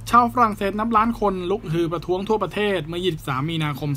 ชาวฝรั่งเศสนับล้านคนลุกฮือประท้วงทั่วประเทศเมื่อ 23 มีนาคม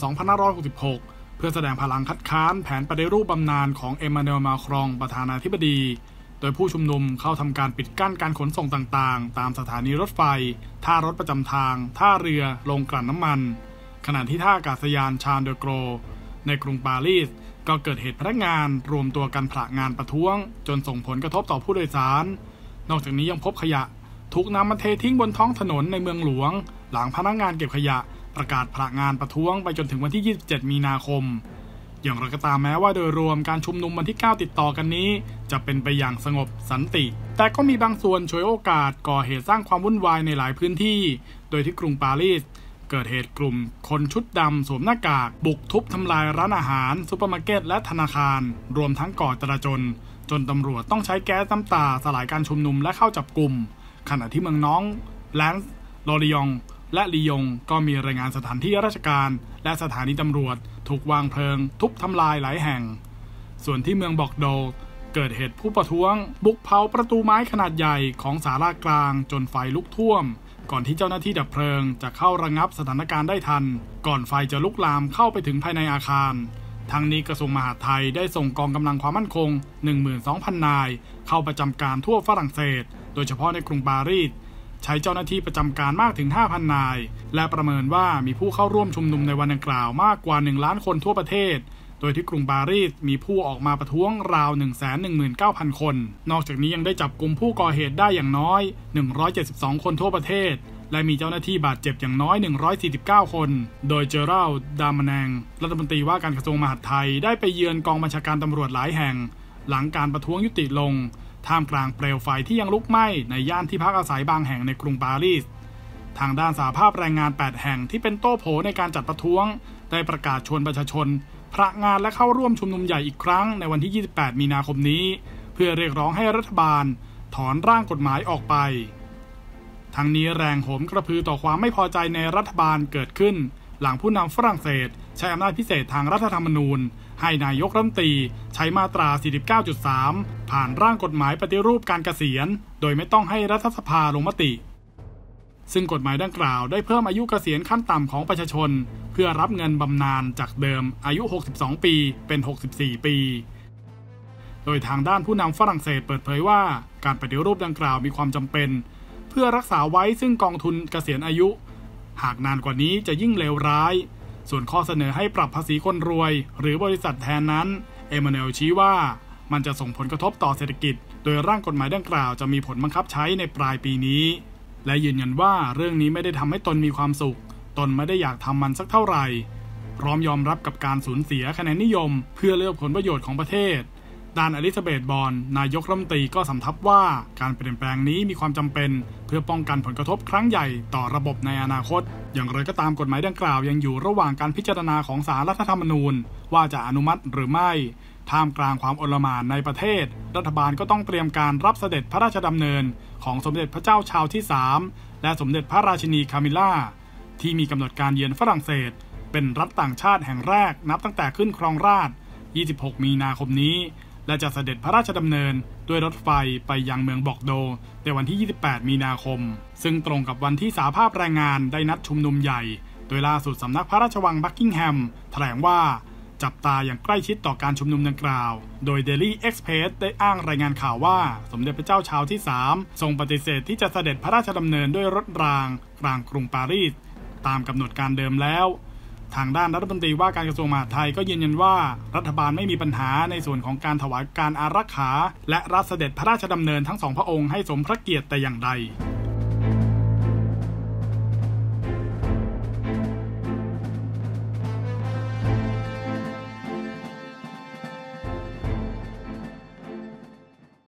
2566 เพื่อแสดงพลังคัดค้านแผนปฏิรูปบำนาญของเอมานูเอล มาครองประธานาธิบดีโดยผู้ชุมนุมเข้าทำการปิดกั้นการขนส่งต่างๆตามสถานีรถไฟท่ารถประจำทางท่าเรือโรงกลั่นน้ำมันขณะที่ท่าอากาศยานชาร์ล เดอ โกลในกรุงปารีสก็เกิดเหตุพนักงานรวมตัวกันผละงานประท้วงจนส่งผลกระทบต่อผู้โดยสารนอกจากนี้ยังพบขยะถูกนำมาเททิ้งบนท้องถนนในเมืองหลวงหลังพนักงานเก็บขยะประกาศผละงานประท้วงไปจนถึงวันที่ 27 มีนาคมอย่างไรก็ตามแม้ว่าโดยรวมการชุมนุมวันที่ 9 ติดต่อกันนี้จะเป็นไปอย่างสงบสันติแต่ก็มีบางส่วนฉวยโอกาสก่อเหตุสร้างความวุ่นวายในหลายพื้นที่โดยที่กรุงปารีสเกิดเหตุกลุ่มคนชุดดำสวมหน้ากากบุกทุบทำลายร้านอาหารซุปเปอร์มาร์เก็ตและธนาคารรวมทั้งก่อจลาจลจนตำรวจต้องใช้แก๊สน้ำตาสลายการชุมนุมและเข้าจับกุมขณะที่เมืองน้องแลนซ์ลอริยองและลียงก็มีรายงานสถานที่ราชการและสถานีตำรวจถูกวางเพลิงทุบทำลายหลายแห่งส่วนที่เมืองบอกโดเกิดเหตุผู้ประท้วงบุกเผาประตูไม้ขนาดใหญ่ของศาลากลางจนไฟลุกท่วมก่อนที่เจ้าหน้าที่ดับเพลิงจะเข้าระงับสถานการณ์ได้ทันก่อนไฟจะลุกลามเข้าไปถึงภายในอาคารทั้งนี้กระทรวงมหาดไทยได้ส่งกองกำลังความมั่นคง 12,000 นายเข้าประจำการทั่วฝรั่งเศสโดยเฉพาะในกรุงปารีสใช้เจ้าหน้าที่ประจำการมากถึง 5,000 นายและประเมินว่ามีผู้เข้าร่วมชุมนุมในวันดังกล่าวมากกว่า 1 ล้านคนทั่วประเทศโดยที่กรุงปารีสมีผู้ออกมาประท้วงราว 119,000 คนนอกจากนี้ยังได้จับกุมผู้ก่อเหตุได้อย่างน้อย172 คนทั่วประเทศและมีเจ้าหน้าที่บาดเจ็บอย่างน้อย149 คนโดยเจอรัล ดามแนงรัฐมนตรีว่าการกระทรวงมหาดไทยได้ไปเยือนกองบัญชาการตำรวจหลายแห่งหลังการประท้วงยุติลงท่ามกลางเปลวไฟที่ยังลุกไหม้ในย่านที่พักอาศัยบางแห่งในกรุงปารีสทางด้านสหภาพแรงงาน 8 แห่งที่เป็นโต้โผในการจัดประท้วงได้ประกาศชวนประชาชนผละงานและเข้าร่วมชุมนุมใหญ่อีกครั้งในวันที่ 28 มีนาคมนี้เพื่อเรียกร้องให้รัฐบาลถอนร่างกฎหมายออกไปทั้งนี้แรงโหมกระพือต่อความไม่พอใจในรัฐบาลเกิดขึ้นหลังผู้นำฝรั่งเศสใช้อำนาจพิเศษทางรัฐธรรมนูญให้นายกรัฐมนตรีใช้มาตรา 49.3 ผ่านร่างกฎหมายปฏิรูปการเกษียณโดยไม่ต้องให้รัฐสภาลงมติซึ่งกฎหมายดังกล่าวได้เพิ่มอายุเกษียณขั้นต่ำของประชาชนเพื่อรับเงินบำนาญจากเดิมอายุ 62 ปีเป็น 64 ปีโดยทางด้านผู้นำฝรั่งเศสเปิดเผยว่าการปฏิรูปดังกล่าวมีความจำเป็นเพื่อรักษาไว้ซึ่งกองทุนเกษียณอายุหากนานกว่านี้จะยิ่งเลวร้ายส่วนข้อเสนอให้ปรับภาษีคนรวยหรือบริษัทแทนนั้นเอมานูเอลชี้ว่ามันจะส่งผลกระทบต่อเศรษฐกิจโดยร่างกฎหมายดังกล่าวจะมีผลบังคับใช้ในปลายปีนี้และยืนยันว่าเรื่องนี้ไม่ได้ทำให้ตนมีความสุขตนไม่ได้อยากทำมันสักเท่าไหร่พร้อมยอมรับกับการสูญเสียคะแนนนิยมเพื่อเลือกผลประโยชน์ของประเทศด้านอลิซาเบธ บอร์นนายกรัฐมนตรีก็สำทับว่าการเปลี่ยนแปลงนี้มีความจำเป็นเพื่อป้องกันผลกระทบครั้งใหญ่ต่อระบบในอนาคตอย่างไรก็ตามกฎหมายดังกล่าวยังอยู่ระหว่างการพิจารณาของศาลรัฐธรรมนูญว่าจะอนุมัติหรือไม่ท่ามกลางความโอลหม่านในประเทศรัฐบาลก็ต้องเตรียมการรับเสด็จพระราชดำเนินของสมเด็จพระเจ้าชาร์ลส์ที่ 3และสมเด็จพระราชินีคามิล่าที่มีกำหนดการเยือนฝรั่งเศสเป็นรัฐต่างชาติแห่งแรกนับตั้งแต่ขึ้นครองราชย์ 26 มีนาคมนี้และจะเสด็จพระราชดำเนินด้วยรถไฟไปยังเมืองบอกโดในวันที่ 28 มีนาคมซึ่งตรงกับวันที่สหภาพแรงงานได้นัดชุมนุมใหญ่โดยล่าสุดสำนักพระราชวังบักกิงแฮมแถลงว่าจับตาอย่างใกล้ชิดต่อการชุมนุมดังกล่าวโดย Daily Express ได้อ้างรายงานข่าวว่าสมเด็จพระเจ้าชาร์ลส์ที่ 3ทรงปฏิเสธที่จะเสด็จพระราชดำเนินด้วยรถรางกลางกรุงปารีสตามกำหนดการเดิมแล้วทางด้านรัฐมนตรีว่าการกระทรวงมหาดไทยก็ยืนยันว่ารัฐบาลไม่มีปัญหาในส่วนของการถวายการอารักขาและรับเสด็จพระราชดำเนินทั้งสองพระองค์ให้สมพระเกียรติแต่อย่างใด